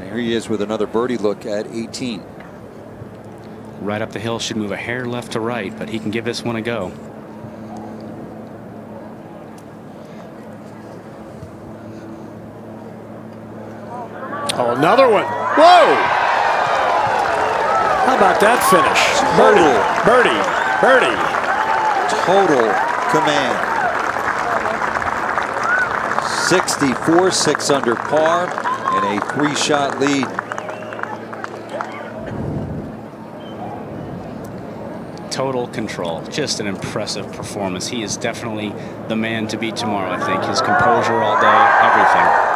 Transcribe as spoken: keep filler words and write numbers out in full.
here he is with another birdie look at eighteen. Right up the hill, should move a hair left to right, but he can give this one a go. Oh, another one. Whoa! How about that finish? Birdie, birdie, birdie. Total command. sixty-four, six under par, and a three-shot lead. Total control. Just an impressive performance. He is definitely the man to beat tomorrow, I think. His composure all day, everything.